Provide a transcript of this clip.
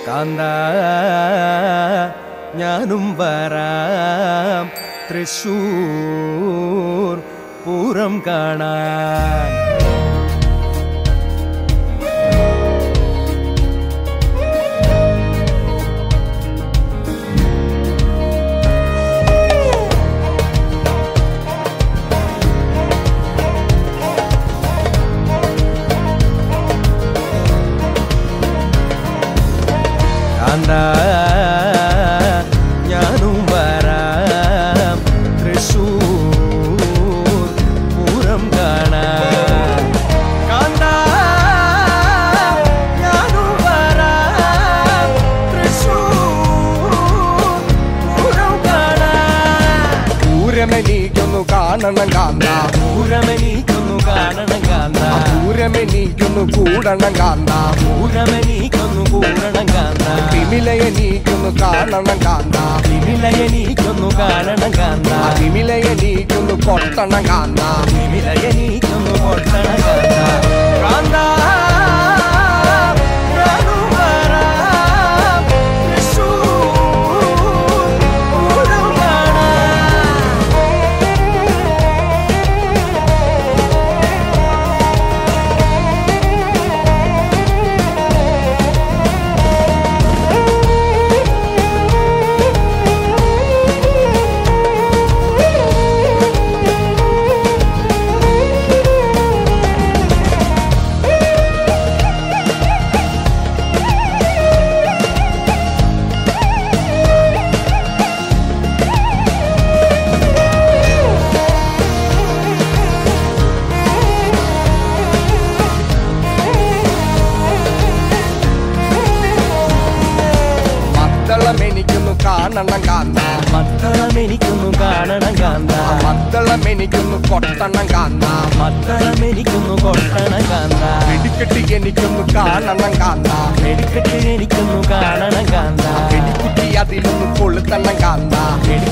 കാന്താ ഞാനും വരാം തൃശ്ശൂർ പൂരം കാണാൻ. കാന്താ ഞാനും വരാം തൃശ്ശൂർ പൂരം കാണാൻ. കാന്താ ഞാനും വരാം തൃശ്ശൂർ പൂരം കാണാൻ. പൂരമെനിക്കൊന്നു കാണണം കാന്താ, പൂരമെനിക്കൊന്നു കാണണം കാന്താ, പൂരമെനിക്കൊന്നു കൂടണം കാന്താ, പൂരമെനിക്കൊന്നു കൂടണം കാന്താ, വിമിലയെനിക്കൊന്നു കാണണം കാന്താ, വിമിലയെനിക്കൊന്നു കാണണം കാന്താ, വിമിലയെനിക്കൊന്നു കൊട്ടണം കാന്താ, വിമിലയെനിക്കൊന്നു കൊട്ടണം കാന്താ. കാന്താ ഞാനും വരാം തൃശ്ശൂർ പൂരം കാണാൻ. മദ്ദളമെനിക്കൊന്നു കാണണം കാന്താ, മദ്ദളമെനിക്കൊന്നു കാണണം കാന്താ, മദ്ദളമെനിക്കൊന്നു കൊട്ടണം കാന്താ, മദ്ദളമെനിക്കൊന്നു കൊട്ടണം കാന്താ, വെടിക്കെട്ടി എനിക്കൊന്നു കാണണം കാന്താ, വെടിക്കെട്ട് എനിക്കൊന്നു കാണണം കാന്താ, വെടിക്കുട്ടി അതിലൊന്നു കൊളുത്തണം കാന്താ,